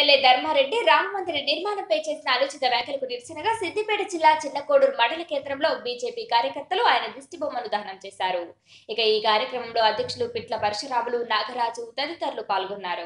MLA Dharmareddy Rama మందిర నిర్మాణంపై చేసిన అనుచిత వ్యాఖ్యలకు నిరసనగా సిద్దిపేట జిల్లా చిన్నకోడూరు మండల కేంద్రంలో బీజేపీ కార్యకర్తలు ఆయన దిష్టిబొమ్మను దహనం చేశారు. ఇక ఈ కార్యక్రమంలో అధ్యక్షులు పిట్ల పరశురాములు, నాగరాజు తదితరులు పాల్గొన్నారు.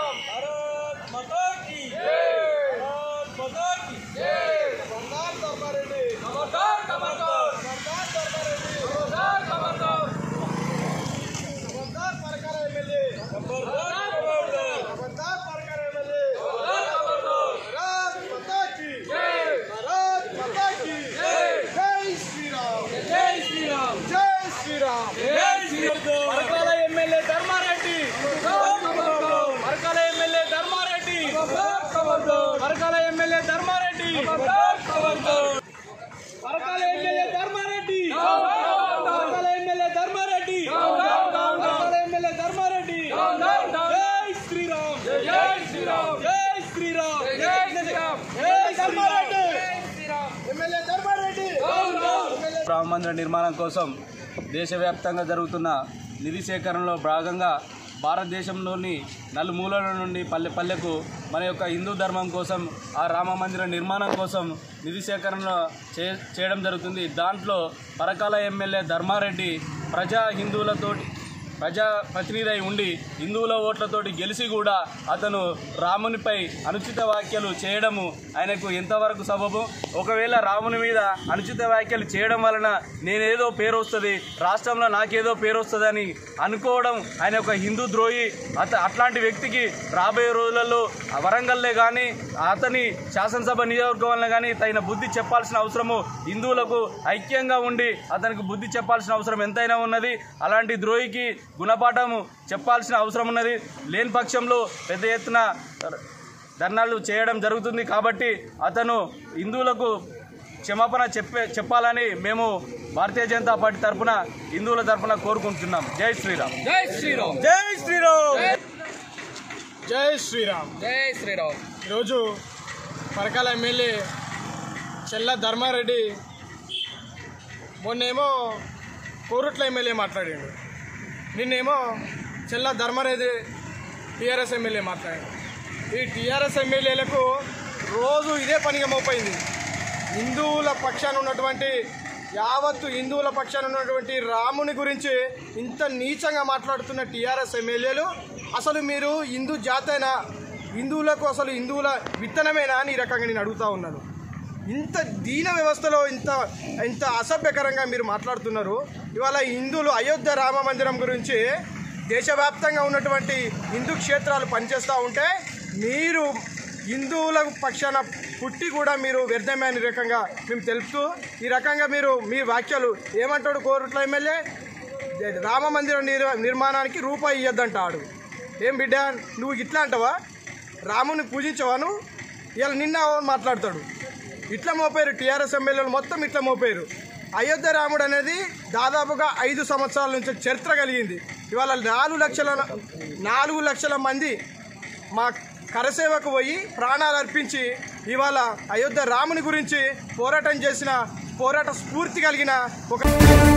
రామ మందిర నిర్మాణం కోసం దేశవ్యాప్తంగా జరుగుతున్న నిధి సేకరణలో భాగంగా భారతదేశంలోని నలుమూలల నుండి పల్లె పల్లెకు మన యొక్క హిందూ ధర్మం కోసం ఆ రామ మందిర నిర్మాణం కోసం నిధి సేకరణ చేయడం జరుగుతుంది. దాంట్లో పరకాల ఎమ్మెల్యే ధర్మారెడ్డి ప్రజా ప్రతినిధి అయి ఉండి హిందువుల ఓట్లతోటి గెలిచి కూడా అతను రామునిపై అనుచిత వ్యాఖ్యలు చేయడము ఆయనకు ఎంతవరకు సబబు? ఒకవేళ రాముని మీద అనుచిత వ్యాఖ్యలు చేయడం వలన నేనేదో పేరు వస్తుంది, రాష్ట్రంలో నాకేదో పేరు వస్తుందని అనుకోవడం ఆయన ఒక హిందూ ద్రోహి. అట్లాంటి వ్యక్తికి రాబోయే రోజులలో వరంగల్లే కానీ అతని శాసనసభ నియోజకవర్గంలో కానీ తగిన బుద్ధి చెప్పాల్సిన అవసరము, హిందువులకు ఐక్యంగా ఉండి అతనికి బుద్ధి చెప్పాల్సిన అవసరం ఎంతైనా ఉన్నది. అలాంటి ద్రోహికి గుణపాఠము చెప్పాల్సిన అవసరం ఉన్నది. లేని పక్షంలో పెద్ద ఎత్తున ధర్నాలు చేయడం జరుగుతుంది. కాబట్టి అతను హిందువులకు క్షమాపణ చెప్పాలని మేము భారతీయ జనతా పార్టీ తరఫున హిందువుల తరఫున కోరుకుంటున్నాం. జై శ్రీరామ్. జై శ్రీరామ్. జై శ్రీరామ్. జై శ్రీరామ్. జై శ్రీరామ్. ఈరోజు పరకాల ఎమ్మెల్యే చెల్ల ధర్మారెడ్డి మొన్నేమో కోరుట్ల ఎమ్మెల్యే మాట్లాడాడు, నిన్నేమో చెల్ల ధర్మారెడ్డి టీఆర్ఎస్ ఎమ్మెల్యే మాట్లాడాడు. ఈ టీఆర్ఎస్ ఎమ్మెల్యేలకు రోజు ఇదే పనిగా మోపైంది. హిందువుల పక్షాన ఉన్నటువంటి యావత్తు హిందువుల పక్షాన ఉన్నటువంటి రాముని గురించి ఇంత నీచంగా మాట్లాడుతున్న టీఆర్ఎస్ ఎమ్మెల్యేలు అసలు మీరు హిందూ జాతైనా, హిందువులకు అసలు హిందువుల విత్తనమేనా అని ఈ రకంగా నేను అడుగుతూ ఉన్నాను. ఇంత దీన వ్యవస్థలో ఇంత అసభ్యకరంగా మీరు మాట్లాడుతున్నారు. ఇవాళ హిందువులు అయోధ్య రామ మందిరం గురించి దేశవ్యాప్తంగా ఉన్నటువంటి హిందూ క్షేత్రాలు పనిచేస్తూ ఉంటే మీరు హిందువుల పక్షాన పుట్టి కూడా మీరు వ్యర్థమే అనే రకంగా మేము తెలుపుతూ ఈ రకంగా మీరు మీ వ్యాఖ్యలు ఏమంటాడు? కోరుట్ల ఎమ్మెల్యే రామ మందిర నిర్మాణానికి రూపాయి ఇవ్వద్దంటాడు. ఏం బిడ్డ నువ్వు ఇట్లా అంటావా? రాముని పూజించవా నువ్వు? ఇలా నిన్న మాట్లాడతాడు. ఇట్లా మోపారు టీఆర్ఎస్ ఎమ్మెల్యేలు మొత్తం ఇట్లా మోపారు. అయోధ్య రాముడు అనేది దాదాపుగా 5 సంవత్సరాల నుంచి చరిత్ర కలిగింది. ఇవాళ 4 లక్షల మంది మా కరసేవకు పోయి ప్రాణాలు అర్పించి ఇవాళ అయోధ్య రాముని గురించి పోరాటం చేసిన పోరాట స్ఫూర్తి కలిగిన ఒక